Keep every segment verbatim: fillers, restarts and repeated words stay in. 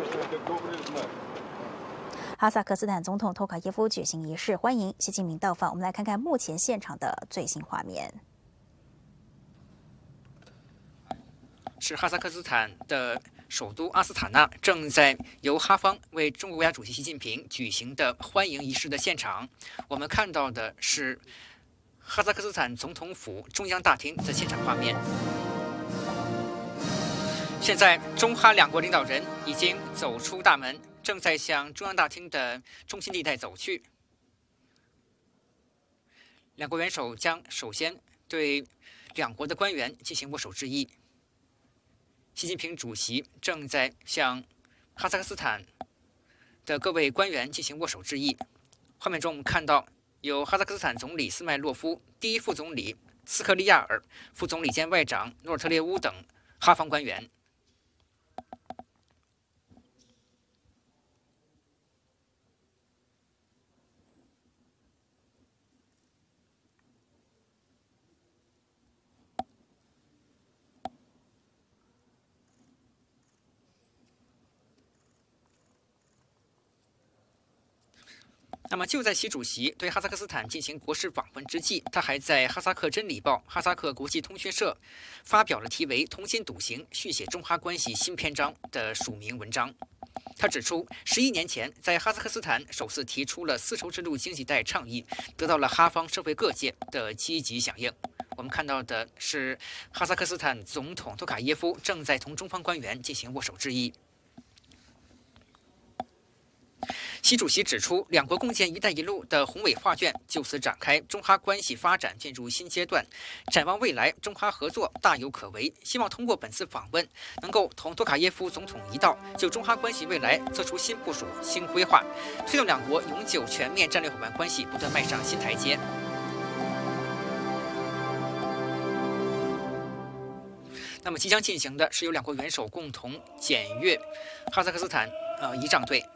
哈萨克斯坦总统托卡耶夫举行仪式，欢迎习近平到访。我们来看看目前现场的最新画面。 是哈萨克斯坦的首都阿斯塔纳，正在由哈方为中国国家主席习近平举行的欢迎仪式的现场。我们看到的是哈萨克斯坦总统府中央大厅的现场画面。现在，中哈两国领导人已经走出大门，正在向中央大厅的中心地带走去。两国元首将首先对两国的官员进行握手致意。习近平主席正在向哈萨克斯坦的各位官员进行握手致意。画面中，我们看到有哈萨克斯坦总理斯麦洛夫、第一副总理斯克利亚尔、副总理兼外长努尔特列乌等哈方官员。那么就在习主席对哈萨克斯坦进行国事访问之际，他还在哈萨克真理报、哈萨克国际通讯社发表了题为《同心笃行：续写中哈关系新篇章》的署名文章。他指出，十一年前在哈萨克斯坦首次提出了丝绸之路经济带倡议，得到了哈方社会各界的积极响应。我们看到的是哈萨克斯坦总统托卡耶夫正在同中方官员进行握手致意。习主席指出，两国共建“一带一路”的宏伟画卷就此展开，中哈关系发展进入新阶段。展望未来，中哈合作大有可为。希望通过本次访问，能够同托卡耶夫总统一道，就中哈关系未来做出新部署、新规划，推动两国永久全面战略伙伴关系不断迈上新台阶。那么，即将进行的是由两国元首共同检阅哈萨克斯坦呃仪仗队。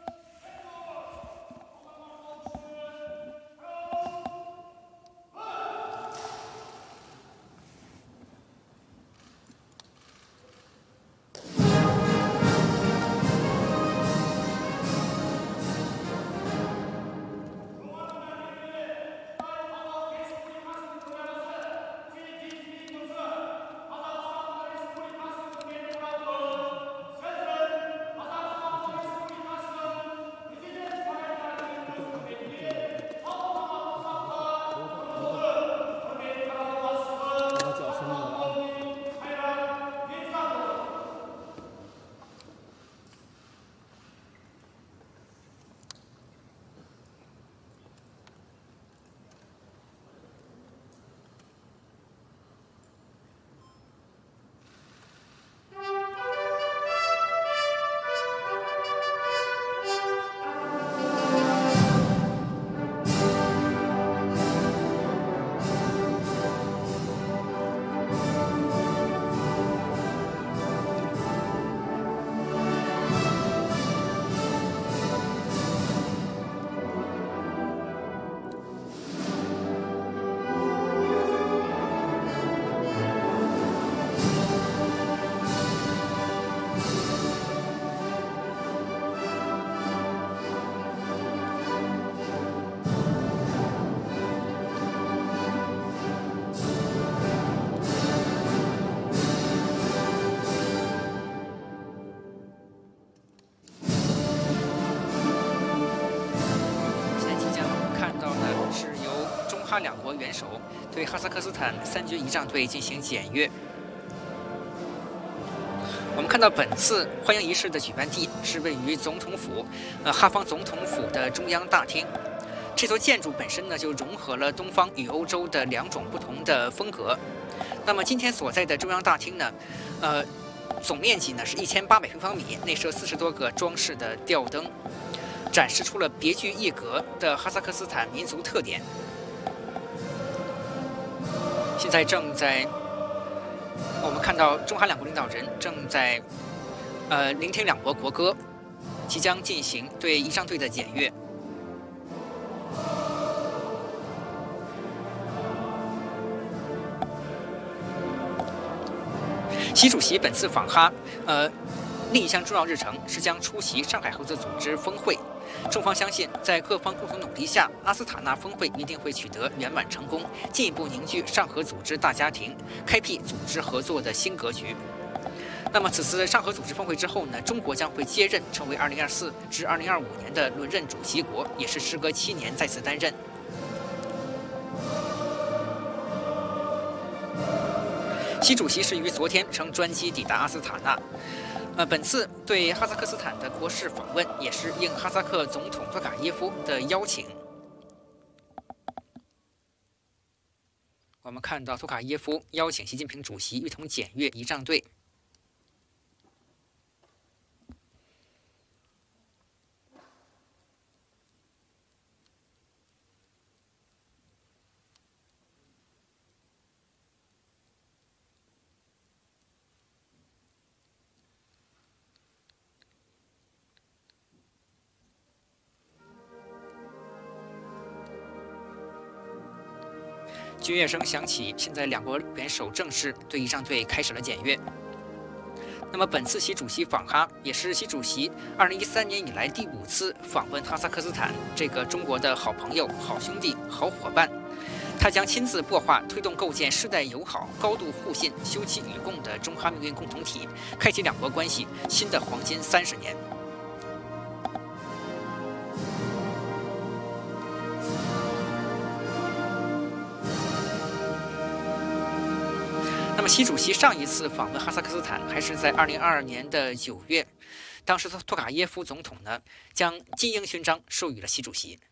哈两国元首对哈萨克斯坦三军仪仗队进行检阅。我们看到本次欢迎仪式的举办地是位于总统府，呃，哈方总统府的中央大厅。这座建筑本身呢，就融合了东方与欧洲的两种不同的风格。那么今天所在的中央大厅呢，呃，总面积呢是一千八百平方米，内设四十多个装饰的吊灯，展示出了别具一格的哈萨克斯坦民族特点。现在正在，我们看到中哈两国领导人正在，呃，聆听两国国歌，即将进行对仪仗队的检阅。习主席本次访哈，呃， 另一项重要日程是将出席上海合作组织峰会。中方相信，在各方共同努力下，阿斯塔纳峰会一定会取得圆满成功，进一步凝聚上合组织大家庭，开辟组织合作的新格局。那么，此次上合组织峰会之后呢，中国将会接任成为二零二四至二零二五年的轮任主席国，也是时隔七年再次担任。习主席是于昨天乘专机抵达阿斯塔纳。呃，本次对哈萨克斯坦的国事访问也是应哈萨克总统托卡耶夫的邀请。我们看到托卡耶夫邀请习近平主席一同检阅仪仗队。军乐声响起，现在两国元首正式对仪仗队开始了检阅。那么，本次习主席访哈也是习主席二零一三年以来第五次访问哈萨克斯坦，这个中国的好朋友、好兄弟、好伙伴。他将亲自擘画推动构建世代友好、高度互信、休戚与共的中哈命运共同体，开启两国关系新的黄金三十年。那么，习主席上一次访问哈萨克斯坦还是在二零二二年的九月，当时托卡耶夫总统呢将金鹰勋章授予了习主席。